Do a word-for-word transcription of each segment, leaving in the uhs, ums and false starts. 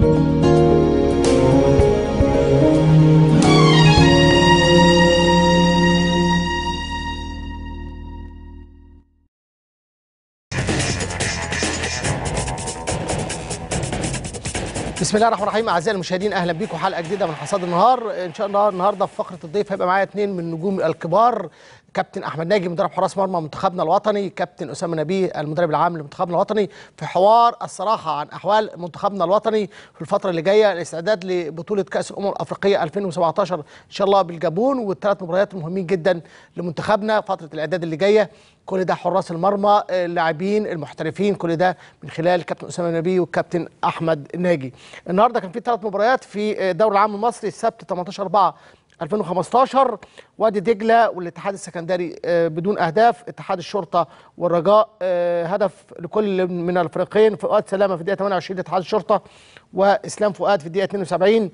بسم الله الرحمن الرحيم. اعزائي المشاهدين، اهلا بيكم حلقه جديده من حصاد النهار. ان شاء الله النهارده في فقره الضيف هيبقى معايا اثنين من النجوم الكبار، كابتن احمد ناجي مدرب حراس مرمى منتخبنا الوطني، كابتن اسامه نبيه المدرب العام لمنتخبنا الوطني، في حوار الصراحه عن احوال منتخبنا الوطني في الفتره اللي جايه، الاستعداد لبطوله كاس الامم الافريقيه ألفين وسبعتاشر ان شاء الله بالجابون، والثلاث مباريات المهمين جدا لمنتخبنا فتره الاعداد اللي جايه. كل ده حراس المرمى، اللاعبين المحترفين، كل ده من خلال الكابتن اسامه نبيه والكابتن احمد ناجي. النهارده كان في ثلاث مباريات في الدوري العام المصري، السبت ثمانية عشر أربعة ألفين وخمستاشر وادي دجله والاتحاد السكندري بدون اهداف، اتحاد الشرطه والرجاء هدف لكل من الفريقين، فؤاد سلامه في الدقيقه ثمانية وعشرين لاتحاد الشرطه، واسلام فؤاد في الدقيقه اثنين وسبعين.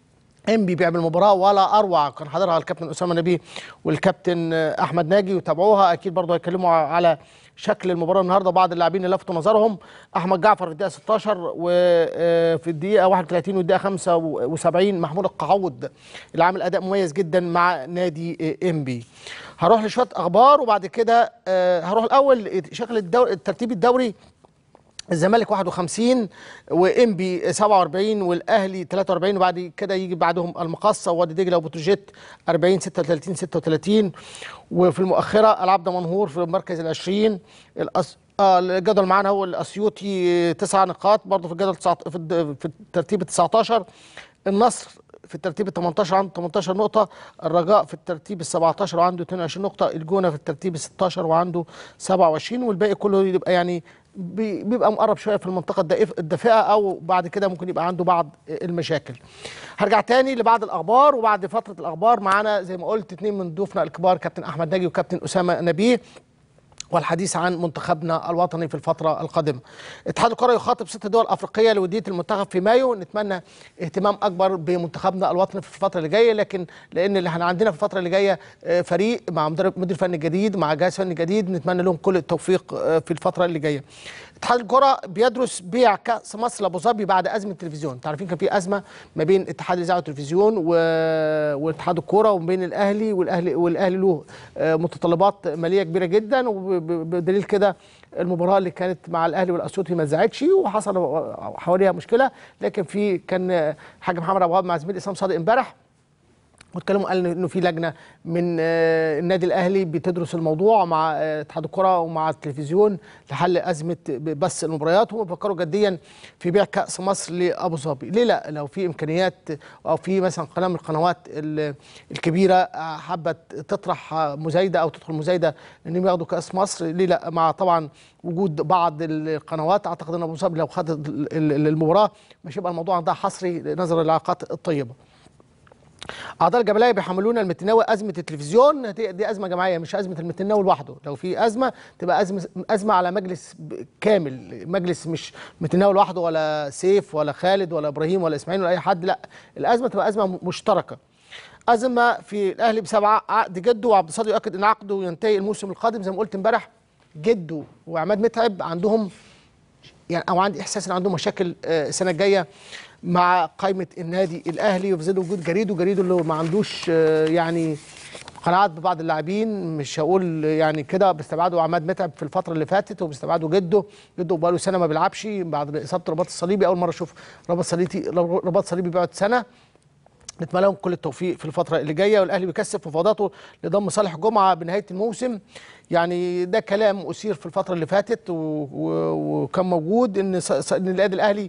انبي بيعمل مباراه ولا اروع، كان حاضرها الكابتن اسامه نبيه والكابتن احمد ناجي وتابعوها، اكيد برضه هيتكلموا على شكل المباراه النهارده. بعض اللاعبين اللي لفتوا نظرهم احمد جعفر في الدقيقه ستاشر، وفي الدقيقه واحد وثلاثين والدقيقه خمسة وسبعين محمود القعود اللي عامل اداء مميز جدا مع نادي انبي. هروح لشويه اخبار وبعد كده هروح الاول شكل الدوري، الترتيب الدوري. الزمالك واحد وخمسين وانبي سبعة وأربعين والاهلي ثلاثة وأربعين، وبعد كده يجي بعدهم المقصه ووادي دجله وبتروجيت أربعين ستة وثلاثين ستة وثلاثين، وفي المؤخره العبد منهور في المركز العشرين. الأس... آه الجدول معانا هو الاسيوطي تسع نقاط برضه في الجدول تسعة... في, الد... في الترتيب تسعتاشر. النصر في الترتيب تمنتاشر عنده تمنتاشر نقطة، الرجاء في الترتيب سبعتاشر وعنده اتنين وعشرين نقطة، الجونة في الترتيب ستاشر وعنده سبعة وعشرين، والباقي كله يبقى يعني بيبقى مقرب شوية في المنطقة الدافئة، أو بعد كده ممكن يبقى عنده بعض المشاكل. هرجع تاني لبعض الأخبار، وبعد فترة الأخبار معانا زي ما قلت اتنين من ضيوفنا الكبار، كابتن أحمد ناجي وكابتن أسامة نبيه، والحديث عن منتخبنا الوطني في الفترة القادمة. اتحاد الكرة يخاطب ست دول أفريقية لودية المنتخب في مايو، نتمنى اهتمام أكبر بمنتخبنا الوطني في الفترة اللي جاية، لكن لأن اللي احنا عندنا في الفترة اللي جاية فريق مع مدرب مدير فني جديد مع جهاز فني جديد، نتمنى لهم كل التوفيق في الفترة اللي جاية. اتحاد الكرة بيدرس بيع كأس مصر لأبو ظبي بعد أزمة التلفزيون، عارفين كان في أزمة ما بين اتحاد الإذاعة والتلفزيون و... واتحاد الكرة وما بين الأهلي، والأهلي والأهلي له متطلبات مالية كبيرة جدا، وبدليل كده المباراة اللي كانت مع الأهلي والأسيوطي ما اتذاعتش وحصل حواليها مشكلة، لكن في كان حاج محمد أبو وهاب مع زميل إسلام صادق امبارح واتكلموا، قال انه في لجنه من النادي الاهلي بتدرس الموضوع مع اتحاد الكره ومع التلفزيون لحل ازمه بث المباريات، وبيفكروا جديا في بيع كاس مصر لابو ظبي. ليه لا؟ لو في امكانيات او في مثلا قناه من القنوات الكبيره حابه تطرح مزايده او تدخل مزايده انهم ياخدوا كاس مصر، ليه لا؟ مع طبعا وجود بعض القنوات، اعتقد ان ابو ظبي لو خد المباراه مش هيبقى الموضوع عندها حصري نظرا للعلاقات الطيبه. أعضاء الجبلية بيحملون المتناوي أزمة التلفزيون، دي أزمة جماعية مش أزمة المتناوي لوحده، لو في أزمة تبقى أزمة أزمة على مجلس كامل، مجلس مش متناوي لوحده ولا سيف ولا خالد ولا إبراهيم ولا إسماعيل ولا أي حد، لا الأزمة تبقى أزمة مشتركة. أزمة في الأهلي بسبب عقد جده، وعبد الصادق يؤكد إن عقده ينتهي الموسم القادم، زي ما قلت امبارح جده وعماد متعب عندهم يعني او عندي احساس ان عندهم مشاكل السنه الجايه مع قائمه النادي الاهلي، وفي ظل وجود جريدو جريدو اللي ما عندوش يعني قناعات ببعض اللاعبين، مش هقول يعني كده، بيستبعدوا عماد متعب في الفتره اللي فاتت، وبيستبعدوا جده جده بقى له سنه ما بيلعبش بعد اصابه الرباط الصليبي، اول مره اشوف رباط صليبي رباط صليبي بيقعد سنه. نتمنى لهم كل التوفيق في الفتره اللي جايه، والاهلي بيكثف مفاوضاته لضم صالح جمعه بنهايه الموسم، يعني ده كلام اثير في الفتره اللي فاتت وكان موجود ان ان النادي الاهلي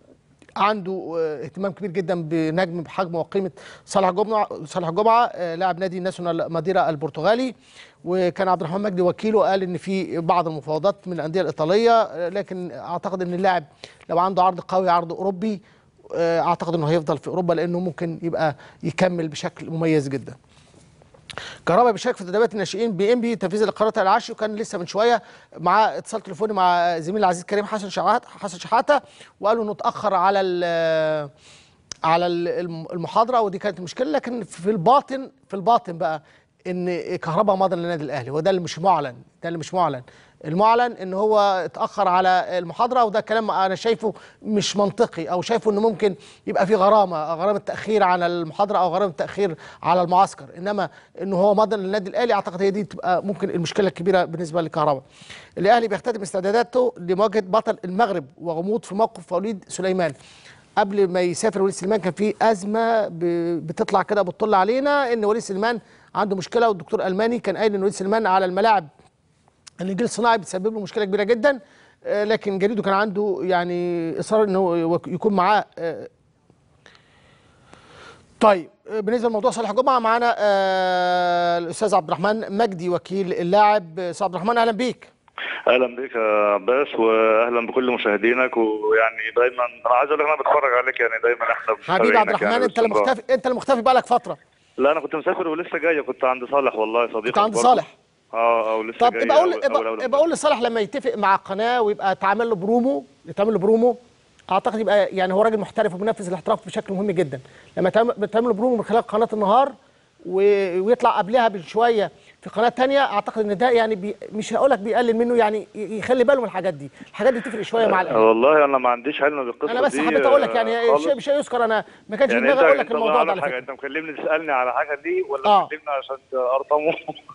عنده اهتمام كبير جدا بنجم بحجم وقيمه صالح جمعه صالح جمعه لاعب نادي ناسيونال ماديرا البرتغالي، وكان عبد الرحمن مجدي وكيله قال ان في بعض المفاوضات من الانديه الايطاليه، لكن اعتقد ان اللاعب لو عنده عرض قوي عرض اوروبي اعتقد انه هيفضل في اوروبا، لانه ممكن يبقى يكمل بشكل مميز جدا. كهربا بيشارك في تدريبات الناشئين بانبي تنفيذا لقرارات العشر، وكان لسه من شويه مع اتصال تليفوني مع زميل العزيز كريم حسن شحاته حسن شحاته وقالوا انه اتاخر على على المحاضره، ودي كانت مشكله، لكن في الباطن في الباطن بقى ان كهربا مضى للنادي الاهلي، وده اللي مش معلن، ده اللي مش معلن. المعلن ان هو اتاخر على المحاضره، وده كلام انا شايفه مش منطقي، او شايفه انه ممكن يبقى في غرامه غرامه تاخير على المحاضره او غرامه تاخير على المعسكر، انما انه هو مضى للنادي الاهلي اعتقد هي دي تبقى ممكن المشكله الكبيره بالنسبه لكهربا. الاهلي بيختتم استعداداته لمواجهه بطل المغرب وغموض في موقف وليد سليمان. قبل ما يسافر وليد سليمان كان في ازمه بتطلع كده بتطل علينا ان وليد سليمان عنده مشكله، والدكتور الماني كان قايل ان وليد سليمان على الملاعب النجيل الصناعي بتسبب له مشكله كبيره جدا، لكن جريده كان عنده يعني اصرار انه يكون معاه. طيب بالنسبه لموضوع صالح جمعه معانا الاستاذ عبد الرحمن مجدي وكيل اللاعب. استاذ عبد الرحمن اهلا بيك. اهلا بك يا عباس، واهلا بكل مشاهدينك. ويعني دايما انا عايز اقول لك انا بتفرج عليك، يعني دايما احنا حبيبي عبد الرحمن. يعني انت اللي مختفي، انت اللي مختفي بقالك فتره. لا انا كنت مسافر ولسه جاي، كنت عند صالح والله صديقك. كنت عند صالح؟ اه اه لسه طب جاي. طب اقول ابقى اقول لصالح لما يتفق مع قناه ويبقى تعمل له برومو، يتعمل له برومو، اعتقد يبقى يعني هو راجل محترف وبينفذ الاحتراف بشكل مهم جدا. لما تعمل له برومو من خلال قناه النهار ويطلع قبلها بشويه في قناه ثانيه، اعتقد ان ده يعني بي مش هقول لك بيقلل منه، يعني يخلي باله من الحاجات دي، الحاجات دي تفرق شويه مع الاهلي. والله انا ما عنديش علم بالقصه دي، انا بس حبيت اقول لك يعني شيء مش هيذكر، انا ما كانش في دماغي اقول لك الموضوع ده على فكره. انت مكلمني تسالني على حاجه دي ولا آه. مكلمني عشان ارطمه؟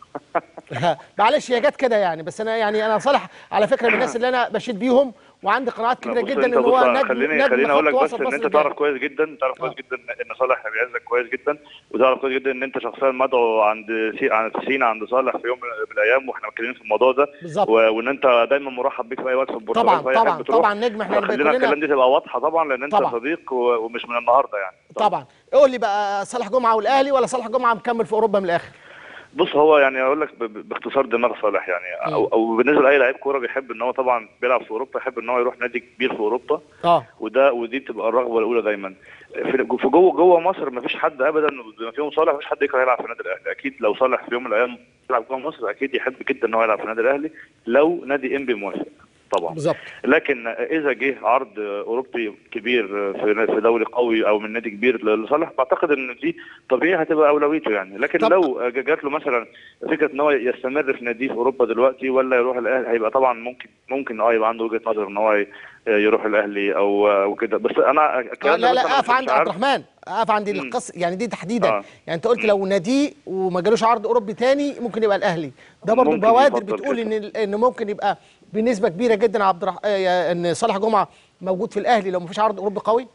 معلش هي جت كده يعني، بس انا يعني انا صالح على فكره من الناس اللي انا بشيد بيهم وعندي قناعات كبيره جدا ان هو نجم. خليني خليني اقول لك بس ان انت تعرف كويس جدا، تعرف كويس جدا ان صالح بيعزك كويس جدا، وتعرف كويس جدا ان انت شخصيا مدعو عند سي... عند سينا عند صالح في يوم من الايام، واحنا متكلمين في الموضوع ده بالظبط، و... وان انت دايما مرحب بيك في اي وقت في البرتغال. طبعا طبعا طبعا نجم. احنا خلينا الكلام دي تبقى واضحه طبعا، لان انت طبعًا صديق و... ومش من النهارده يعني. طبعا, طبعا. قول لي بقى، صالح جمعه والاهلي ولا صالح جمعه مكمل في اوروبا من الاخر؟ بص هو يعني اقول لك باختصار دماغ صالح يعني، او, أو بالنسبه لاي لعيب كوره بيحب ان هو طبعا بيلعب في اوروبا، يحب ان هو يروح نادي كبير في اوروبا. اه وده ودي بتبقى الرغبه الاولى دايما. في جوه جوه مصر ما فيش حد ابدا بما فيهم صالح، ما فيش حد يكره يلعب في النادي الاهلي. اكيد لو صالح في يوم من الايام يلعب جوه مصر اكيد يحب جدا ان هو يلعب في النادي الاهلي لو نادي انبي موافق طبعا بالظبط. لكن اذا جه عرض اوروبي كبير في دوري قوي او من نادي كبير لصالح، بعتقد ان دي طبيعي هتبقى اولويته يعني. لكن طب. لو جات له مثلا فكره ان هو يستمر في ناديه في اوروبا دلوقتي ولا يروح الاهلي، هيبقى طبعا ممكن ممكن اه يبقى عنده وجهه نظر ان هو يروح الاهلي او او كده. بس انا آه لا لا اقف عند عبد الرحمن، اقف عند القصه يعني دي تحديدا. آه. يعني انت قلت لو ناديه وما جالوش عرض اوروبي ثاني ممكن يبقى الاهلي، ده برضه بوادر بتقول ان ان ممكن يبقى بنسبه كبيره جدا عبد الرح... ان صالح جمعه موجود في الاهلي لو ما فيش عرض اوروبي قوي.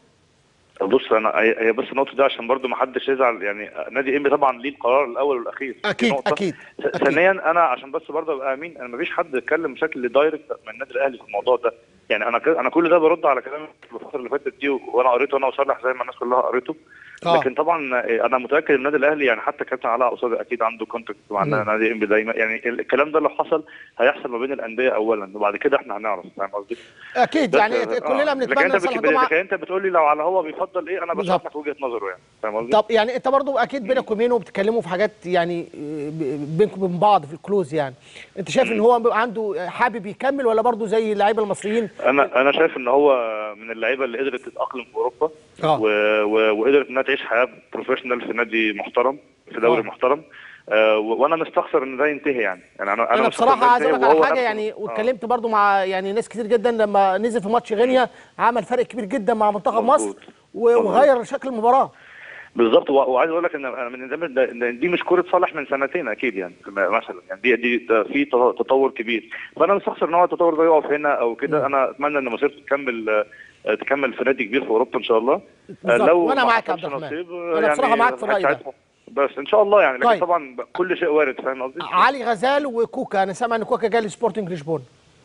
بص انا هي بس النقطه دي عشان برضو ما حدش يزعل، يعني نادي انبي طبعا ليه القرار الاول والاخير. اكيد اكيد. ثانيا انا عشان بس برضو ابقى امين، انا ما فيش حد اتكلم بشكل دايركت من النادي الاهلي في الموضوع ده. يعني انا انا كل ده برد على كلام الفتره اللي فاتت دي، وانا قريته انا وصالح زي ما الناس كلها قريته. آه. لكن طبعا انا متاكد ان النادي الاهلي يعني حتى كابتن علاء قصادي اكيد عنده كونتاكت مع نادي انبي دايما، يعني الكلام ده لو حصل هيحصل ما بين الانديه اولا وبعد كده احنا هنعرف. فاهم قصدي؟ اكيد يعني كلنا بنتمنى صالح جمعه. لكن انت بتقول لي لو على هو بيفضل ايه، انا بشرح لك وجهه نظره يعني. فاهم قصدي؟ طب يعني انت برضو اكيد بينك وبينه بتتكلموا في حاجات يعني بينكم وبين بعض في الكلوز، يعني انت شايف ان هو عنده حابب يكمل ولا برضو زي اللعيبه المصريين؟ انا انا شايف ان هو من اللعيبه اللي قدرت تتاقلم في اوروبا آه. و... و... وقدرت انها تعيش حياه بروفيشنال في نادي محترم في دوري آه. محترم. آه وانا مستخسر ان ده ينتهي يعني. يعني انا انا بصراحه عايز اقول لك على حاجه يعني، واتكلمت آه. برضو مع يعني ناس كتير جدا لما نزل في ماتش غينيا عمل فرق كبير جدا مع منتخب مصر وغير شكل المباراه بالظبط. وعايز اقول لك ان من دي مش كوره صالح من سنتين اكيد يعني مثلا، يعني دي دي في تطور كبير، فانا مستخسر ان هو التطور ده يقف هنا او كده. انا اتمنى ان مسيرته تكمل تكمل في نادي كبير في اوروبا ان شاء الله. لو وانا معاك يا عبد الرحمن، انا بصراحه يعني معاك في الراي ده بس ان شاء الله يعني. لكن طيب. طبعا كل شيء وارد. فاهم قصدي؟ علي غزال وكوكا، انا سامع ان كوكا جاي لسبورتنج لشبونه.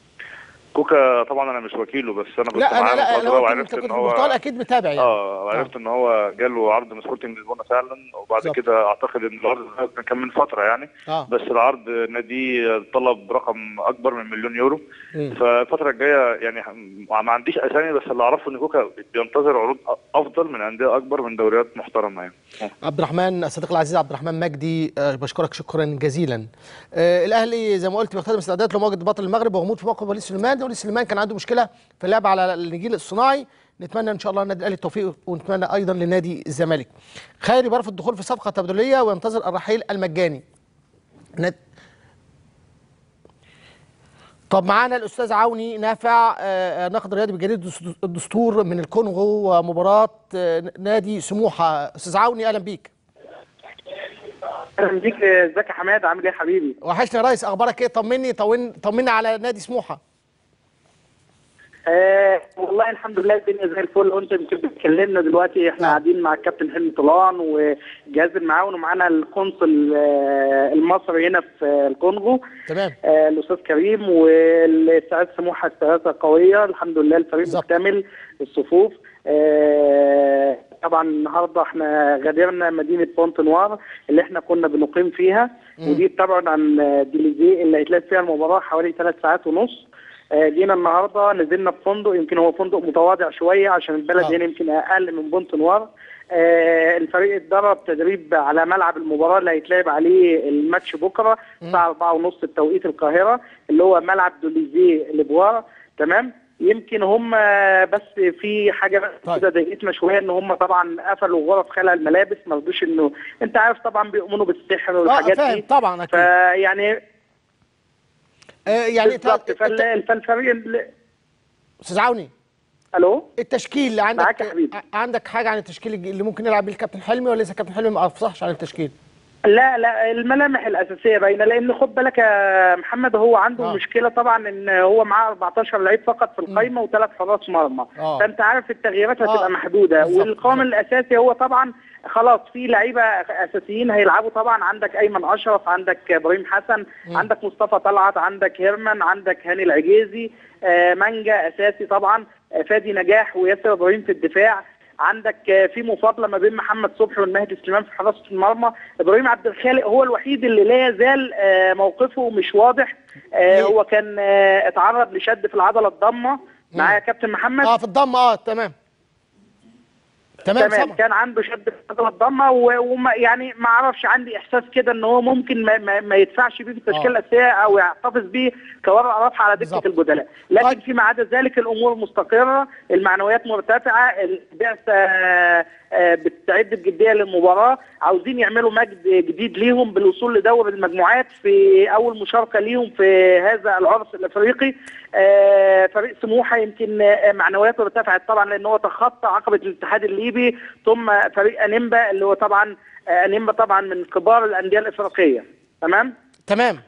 كوكا طبعا انا مش وكيله، بس انا كنت لا معاه انا لا فتره وعرفت ان هو اكيد متابع يعني. اه وعرفت آه. ان هو جاله عرض من سبورتنج لشبونه فعلا، وبعد بالزبط. كده اعتقد ان العرض كان من فتره يعني آه. بس العرض نادي طلب رقم اكبر من مليون يورو. م. فالفتره الجايه يعني ما عنديش اسامي، بس اللي اعرفه ان كوكا بينتظر عروض افضل من انديه اكبر من دوريات محترمه يعني. عبد الرحمن الصديق العزيز عبد الرحمن مجدي، أه بشكرك شكرا جزيلا. أه الاهلي زي ما قلت بيختتم استعداداته لمواجهه بطل المغرب وغموض في موقف وليد سليمان. وليد سليمان كان عنده مشكله في اللعب على النجيل الصناعي، نتمنى ان شاء الله النادي الاهلي التوفيق، ونتمنى ايضا لنادي الزمالك. خيري بيرفض الدخول في صفقه تبادليه وينتظر الرحيل المجاني. ند... طب معانا الاستاذ عوني نافع ناقد رياضي بجريده الدستور من الكونغو ومباراه نادي سموحه. استاذ عوني اهلا بيك. اهلا بيك. ازيك يا حماد، عامل ايه يا حبيبي؟ وحشني يا ريس، اخبارك ايه؟ طمني طمني على نادي سموحه. آه والله الحمد لله الدنيا زي الفل، وانت يمكن بتكلمنا دلوقتي احنا قاعدين مع الكابتن حلمي طولان وجهاز المعاون، ومعانا القنصل آه المصري هنا في آه الكونغو. تمام. آه الاستاذ كريم، والاستعداد سموحه استعداد قويه الحمد لله، الفريق مكتمل الصفوف. آه طبعا النهارده احنا غادرنا مدينه بونت نوار اللي احنا كنا بنقيم فيها، م. ودي بتبعد عن ديليزي اللي هيتلعب فيها المباراه حوالي ثلاث ساعات ونص. جينا النهارده نزلنا في فندق، يمكن هو فندق متواضع شويه عشان البلد هنا يمكن اقل من بونت نوار. آه الفريق اتدرب تدريب على ملعب المباراه اللي هيتلعب عليه الماتش بكره الساعه أربعة ونص بتوقيت القاهره، اللي هو ملعب دوليزي لبوار. تمام. يمكن هم بس في حاجه كده ضايقتنا شويه، ان هم طبعا قفلوا غرف خلع الملابس، ما رضوش، انه انت عارف طبعا بيؤمنوا بالسحر والحاجات دي طبعا اكيد. فيعني يعني فالفريق استاذ عوني الو التشكيل اللي عندك معاك يا حبيبي. عندك حاجه عن التشكيل اللي ممكن يلعب بيه الكابتن حلمي، ولا لسه الكابتن حلمي ما افصحش عن التشكيل؟ لا لا الملامح الاساسيه باينه، لان خد بالك يا محمد هو عنده آه. مشكله طبعا ان هو معاه أربعتاشر لعيب فقط في القايمه وثلاث حراس مرمى، آه. فانت عارف التغييرات هتبقى آه. محدوده، والقائم الاساسي هو طبعا خلاص في لعيبه اساسيين هيلعبوا طبعا. عندك ايمن اشرف، عندك ابراهيم حسن، م. عندك مصطفى طلعت، عندك هيرمان، عندك هاني العجيزي، آه مانجا اساسي طبعا، آه فادي نجاح وياسر ابراهيم في الدفاع. عندك في مفاضله ما بين محمد صبحي والمهدي سليمان في حراسه المرمى. ابراهيم عبد الخالق هو الوحيد اللي لا يزال موقفه مش واضح، هو كان اتعرض لشد في العضله الضمه معايا كابتن محمد. اه في الضمه اه تمام تمام, تمام. كان عنده شد في العضله الضمه، وما يعني ما اعرفش، عندي احساس كده ان هو ممكن ما, ما, ما يدفعش بيه في التشكيله الاساسيه او يحتفظ بيه كورقه رابحه على دكه البدلاء، لكن طيب. فيما عدا ذلك الامور مستقره، المعنويات مرتفعه، البعثه بتستعد بجديه للمباراه، عاوزين يعملوا مجد جديد ليهم بالوصول لدوري المجموعات في اول مشاركه ليهم في هذا العرس الافريقي. فريق سموحه يمكن معنوياته ارتفعت طبعا لان هو تخطى عقبه الاتحاد الليبي، ثم فريق انيمبا اللي هو طبعا انيمبا طبعا من كبار الانديه الافريقيه. تمام تمام.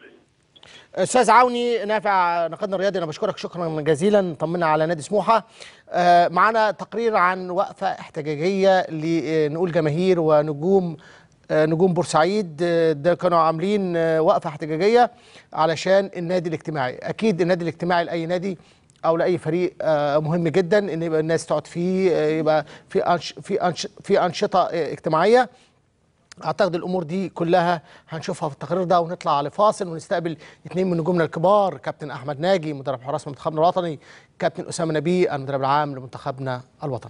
استاذ عوني نافع ناقدنا الرياضي، انا بشكرك شكرا جزيلا. طمنا على نادي سموحه. آه معانا تقرير عن وقفه احتجاجيه لنقول جماهير ونجوم آه نجوم بورسعيد. آه ده كانوا عاملين آه وقفه احتجاجيه علشان النادي الاجتماعي. اكيد النادي الاجتماعي لاي نادي او لاي فريق آه مهم جدا ان يبقى الناس تقعد فيه، آه يبقى في أنش في أنش في انشطه آه اجتماعيه. اعتقد الامور دي كلها هنشوفها في التقرير ده، ونطلع لفاصل ونستقبل اثنين من نجومنا الكبار، كابتن احمد ناجي مدرب حراس منتخبنا الوطني، كابتن اسامه نبيه المدرب العام لمنتخبنا الوطني.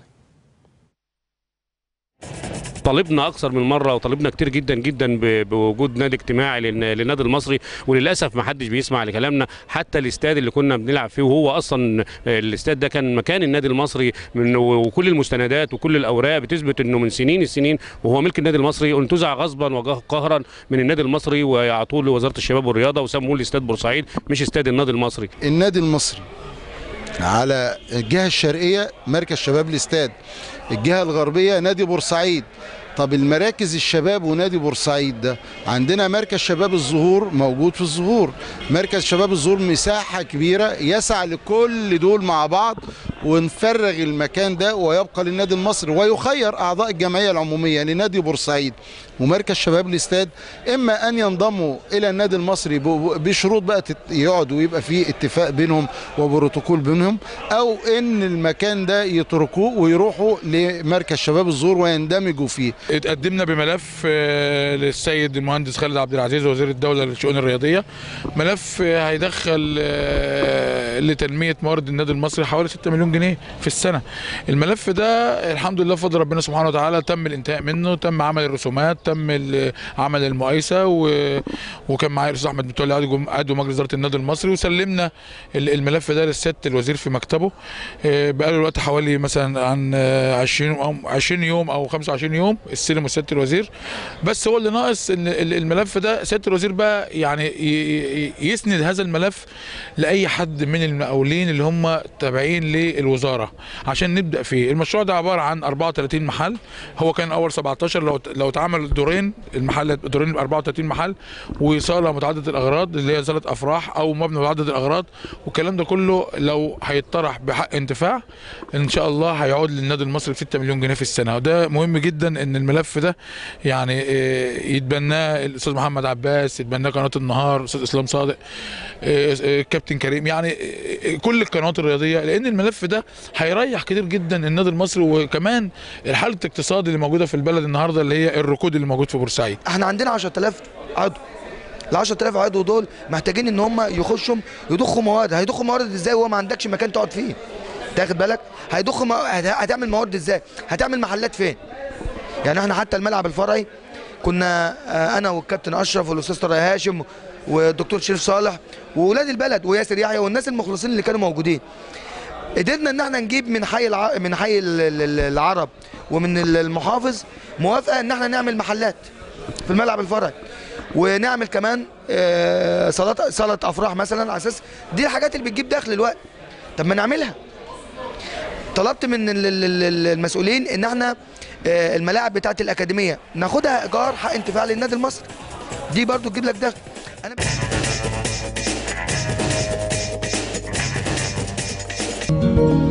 طالبنا اكثر من مره وطالبنا كتير جدا جدا بوجود نادي اجتماعي للنادي المصري، وللاسف ما حدش بيسمع لكلامنا. حتى الاستاد اللي كنا بنلعب فيه، وهو اصلا الاستاد ده كان مكان النادي المصري، من وكل المستندات وكل الاوراق بتثبت انه من سنين السنين وهو ملك النادي المصري، انتزع غصبا وقهرا من النادي المصري ويعطوه لوزاره الشباب والرياضه وسموه الاستاد بورسعيد مش استاد النادي المصري. النادي المصري على الجهه الشرقيه مركز شباب الاستاد، الجهه الغربيه نادي بورسعيد. طب المراكز الشباب ونادي بورسعيد ده، عندنا مركز شباب الزهور موجود في الزهور، مركز شباب الزهور مساحة كبيرة يسعى لكل دول مع بعض، ونفرغ المكان ده ويبقى للنادي المصري، ويخير أعضاء الجمعية العمومية لنادي بورسعيد ومركز شباب الاستاد إما أن ينضموا إلى النادي المصري بشروط بقى يقعدوا ويبقى فيه اتفاق بينهم وبروتوكول بينهم، أو إن المكان ده يتركوه ويروحوا لمركز شباب الزهور ويندمجوا فيه. اتقدمنا بملف للسيد المهندس خالد عبد العزيز وزير الدوله للشؤون الرياضيه، ملف هيدخل لتنميه موارد النادي المصري حوالي ستة مليون جنيه في السنه. الملف ده الحمد لله بفضل ربنا سبحانه وتعالى تم الانتهاء منه، تم عمل الرسومات، تم عمل المقايسه وكان معايا الاستاذ احمد متولي عضو مجلس اداره النادي المصري، وسلمنا الملف ده للسياده الوزير في مكتبه. بقى له الوقت حوالي مثلا عن عشرين يوم او خمسة وعشرين يوم استلموا سياده الوزير. بس هو اللي ناقص ان الملف ده سياده الوزير بقى يعني يسند هذا الملف لاي حد من المقاولين اللي هم تابعين للوزاره عشان نبدا فيه. المشروع ده عباره عن أربعة وثلاثين محل، هو كان اول سبعتاشر، لو لو اتعمل دورين المحل دورين ب أربعة وثلاثين محل وصاله متعدده الاغراض اللي هي صاله افراح او مبنى متعدد الاغراض، والكلام ده كله لو هيطرح بحق انتفاع ان شاء الله هيعود للنادي المصري ب ستة مليون جنيه في السنه. وده مهم جدا ان الملف ده يعني يتبناه الاستاذ محمد عباس، يتبناه قناه النهار، الاستاذ اسلام صادق، الكابتن كريم، يعني كل القنوات الرياضيه، لان الملف ده هيريح كتير جدا النادي المصري. وكمان الحاله الاقتصادي اللي موجوده في البلد النهارده اللي هي الركود اللي موجود في بورسعيد. احنا عندنا عشرة آلاف عضو، ال عشرة آلاف عضو دول محتاجين ان هم يخشوا يضخوا مواد. هيضخوا مواد ازاي وهو ما عندكش مكان تقعد فيه؟ تاخد بالك؟ هيضخوا مو... هتعمل مواد ازاي؟ هتعمل محلات فين؟ يعني احنا حتى الملعب الفرعي كنا انا والكابتن اشرف والاستاذ طارق هاشم والدكتور شريف صالح واولاد البلد وياسر يحيى والناس المخلصين اللي كانوا موجودين، قدرنا ان احنا نجيب من حي الع... من حي العرب ومن المحافظ موافقه ان احنا نعمل محلات في الملعب الفرعي، ونعمل كمان صالات صاله افراح مثلا، على اساس دي الحاجات اللي بتجيب دخل الوقت. طب ما نعملها. طلبت من المسؤولين ان احنا الملاعب بتاعه الاكاديميه ناخدها ايجار حق انتفاع للنادي المصري، دي برضو تجيب لك دخل. انا